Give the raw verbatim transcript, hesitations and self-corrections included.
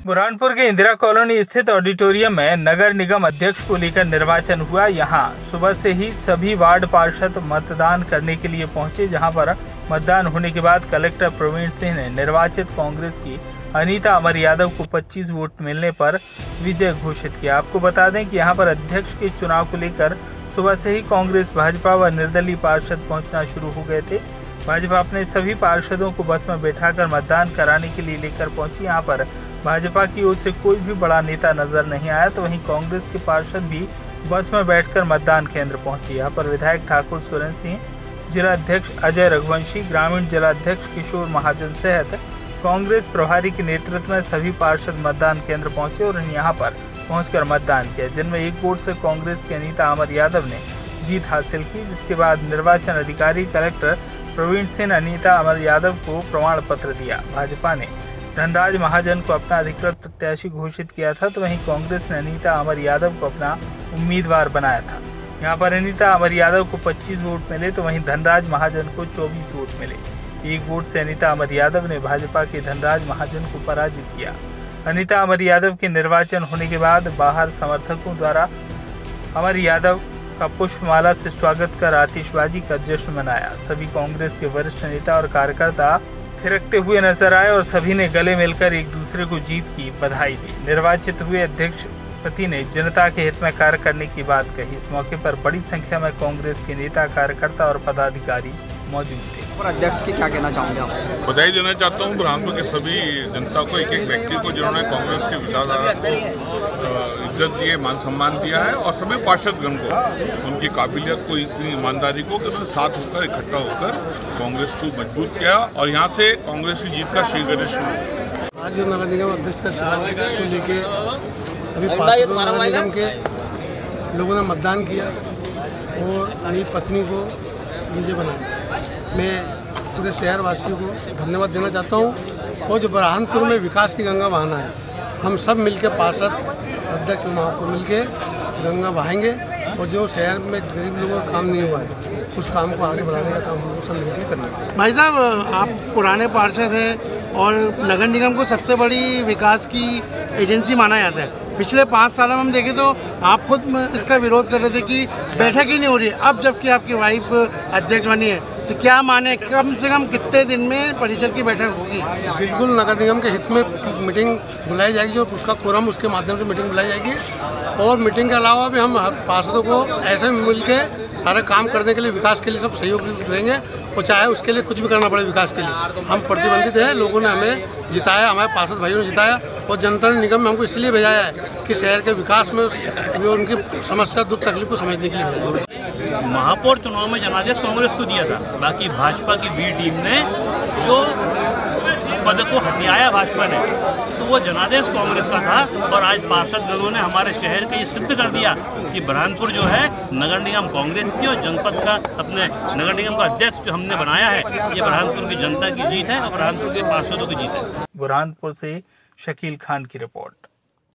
बुरहानपुर के इंदिरा कॉलोनी स्थित ऑडिटोरियम में नगर निगम अध्यक्ष को लेकर निर्वाचन हुआ। यहां सुबह से ही सभी वार्ड पार्षद मतदान करने के लिए पहुंचे, जहां पर मतदान होने के बाद कलेक्टर प्रवीण सिंह ने निर्वाचित कांग्रेस की अनीता अमर यादव को पच्चीस वोट मिलने पर विजय घोषित किया। आपको बता दें कि यहां पर अध्यक्ष के चुनाव को लेकर सुबह से ही कांग्रेस, भाजपा व निर्दलीय पार्षद पहुंचना शुरू हो गए थे। भाजपा अपने सभी पार्षदों को बस में बैठाकर मतदान कराने के लिए लेकर पहुंची। यहाँ पर भाजपा की ओर से कोई भी बड़ा नेता नजर नहीं आया, तो वहीं कांग्रेस के पार्षद भी बस में बैठकर मतदान केंद्र पहुंचे। यहाँ पर विधायक ठाकुर सुरेंद्र सिंह, जिला अध्यक्ष अजय रघुवंशी, ग्रामीण जिला अध्यक्ष किशोर महाजन सहित कांग्रेस प्रभारी के नेतृत्व में सभी पार्षद मतदान केंद्र पहुंचे और यहाँ पर पहुंचकर मतदान किया, जिनमें एक वोट से कांग्रेस की अनीता अमर यादव ने जीत हासिल की। जिसके बाद निर्वाचन अधिकारी कलेक्टर प्रवीण सिंह ने अनीता अमर यादव को प्रमाण पत्र दिया। भाजपा ने धनराज महाजन को अपना अधिकृत प्रत्याशी घोषित किया था, तो वहीं कांग्रेस ने अनीता अमर यादव को अपना उम्मीदवार बनाया था। यहां पर अनीता अमर यादव को पच्चीस वोट मिले, तो वहीं धनराज महाजन को चौबीस वोट मिले। एक वोट से अनीता अमर यादव ने भाजपा के धनराज महाजन को पराजित किया। अनीता अमर यादव के निर्वाचन होने के बाद बाहर समर्थकों द्वारा अमर यादव का पुष्पमाला से स्वागत कर आतिशबाजी का जश्न मनाया। सभी कांग्रेस के वरिष्ठ नेता और कार्यकर्ता थिरकते हुए नजर आए और सभी ने गले मिलकर एक दूसरे को जीत की बधाई दी। निर्वाचित हुए अध्यक्ष पति ने जनता के हित में कार्य करने की बात कही। इस मौके पर बड़ी संख्या में कांग्रेस के नेता, कार्यकर्ता और पदाधिकारी मौजूद थे। और अध्यक्ष की क्या कहना चाहूँगे आप? बधाई देना चाहता हूँ बुरहानपुर के सभी जनता को, एक एक व्यक्ति को जिन्होंने कांग्रेस के विचारधारा को इज्जत दिए, मान सम्मान दिया है, और सभी पार्षदगण को उनकी काबिलियत को, इतनी ईमानदारी को, कि उन्होंने साथ होकर इकट्ठा होकर कांग्रेस को मजबूत किया और यहाँ से कांग्रेस की जीत का श्री गणेश शुरू। आज जो नगर निगम अध्यक्ष का चुनाव को लेके सभी पार्षदों नगर निगम के लोगों ने मतदान किया और मेरी पत्नी को विजय बनाया। मैं पूरे शहर वासियों को धन्यवाद देना चाहता हूँ। और जो बुरहानपुर में विकास की गंगा बहाना है, हम सब मिलके पार्षद, अध्यक्ष, महापौर मिलके गंगा बहाएंगे और जो शहर में गरीब लोगों का काम नहीं हुआ है उस काम को आगे बढ़ाने का काम हम लोग सब मिलकर करेंगे। भाई साहब, आप पुराने पार्षद हैं और नगर निगम को सबसे बड़ी विकास की एजेंसी माना जाता है। पिछले पाँच सालों में हम देखें तो आप खुद इसका विरोध कर रहे थे कि बैठक ही नहीं हो रही है। अब जबकि आपकी वाइफ अध्यक्ष बनी है, तो क्या माने कम से कम कितने दिन में परिषद की बैठक होगी? बिल्कुल नगर निगम के हित में मीटिंग बुलाई जाएगी और उसका कोरम, उसके माध्यम से मीटिंग बुलाई जाएगी। और मीटिंग के अलावा भी हम पार्षदों को ऐसे मिल के सारे काम करने के लिए, विकास के लिए सब सहयोग करेंगे, और चाहे उसके लिए कुछ भी करना पड़े विकास के लिए। हम प्रतिबंधित हैं, लोगों ने हमें जिताया, हमारे पार्षद भाइयों ने जिताया, और जनता ने निगम में हमको इसलिए भेजाया है कि शहर के विकास में उनकी समस्या, दुख तकलीफ को समझने के लिए भेजा है। महापौर चुनाव में जनादेश कांग्रेस को दिया था, बाकी भाजपा की बी टीम ने जो पद को हथियाया भाजपा ने, तो वो जनादेश कांग्रेस का था। और आज पार्षद गणों ने हमारे शहर के ये सिद्ध कर दिया कि बुरहानपुर जो है नगर निगम कांग्रेस की, और जनपद का, अपने नगर निगम का अध्यक्ष जो हमने बनाया है, ये बुरहानपुर की जनता की जीत है और बुरहानपुर के पार्षदों की जीत है। बुरहानपुर से शकील खान की रिपोर्ट।